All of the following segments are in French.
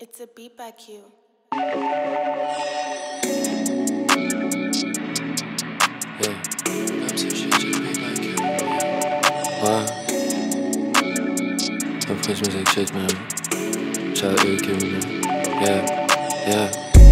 It's a beat by Q. Yeah, I'm so shit, j'ai beat by Q. Ouais. Après je me excite man. Ciao ILLCUE man. Yeah.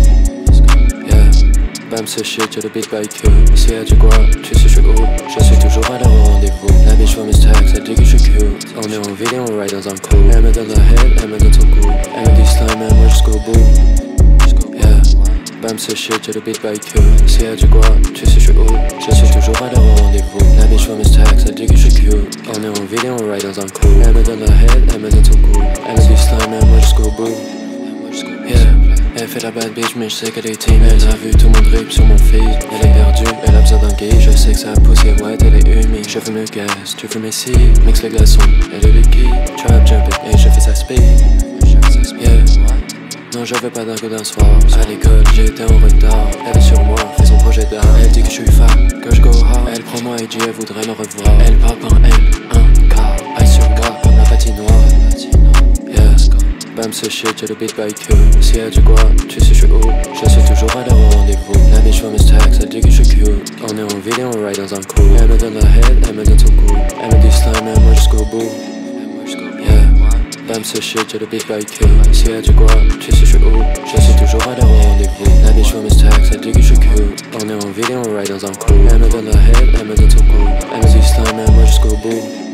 Bam ce shit, j'ai le beat by Q. Ici y'a du quoi, tu sais je suis où. Je suis toujours à l'heure au rendez-vous. La bitch for mes stacks, elle dit que je suis cute. On est en ville et on ride dans un coup. Elle me donne la head, elle me donne son coup. Elle me dit slime et moi jusqu'au bout. Yeah. Bam ce shit, j'ai le beat by Q. Ici y'a du quoi, tu sais je suis où. Je suis toujours à l'heure au rendez-vous. La bitch for mes stacks, elle dit que je suis cute. On est en ville et on ride dans un coup. Elle me donne la head, elle me donne son coup. Elle me dit slime et moi jusqu'au bout. Yeah. Elle fait la bad bitch mais je sais qu'elle est team. Elle a vu tout mon drip sur mon feed. Elle est perdue, elle a besoin d'un gay. Je sais que sa poussière ouais elle est humide. Je fume le gaz, tu fumes mes seeds. Mix les glaçons, elle est liquide. Trap jumping et je fais sa speed. Yeah. Non je veux pas d'un coup d'un soir. À l'école j'étais en retard. Elle est sur moi, fait son projet d'art. Elle dit que je suis fan, que je go hard. Elle prend moi et dit elle voudrait me revoir. Elle parle par elle, un car. Aïe sur gars comme la patinoire. Bam ce shit, j'ai le beat by Q. Ici y'a du quoi, tu sais je suis où. Je suis toujours à l'heure au rendez-vous. La bitch for mes stacks, elle dit que je suis cute. On est en ville et on ride dans un coup. Elle me donne la head, elle me donne son coup. Elle me dit slime et moi jusqu'au bout. Yeah. Bam ce shit, j'ai le beat by Q. Ici y'a du quoi, tu sais je suis où. Je suis toujours à l'heure au rendez-vous. La bitch for mes stacks, elle dit que je suis cute. On est en ville et on ride dans un coup. Elle me donne la head, elle me donne son coup. Elle me dit slime et moi jusqu'au bout.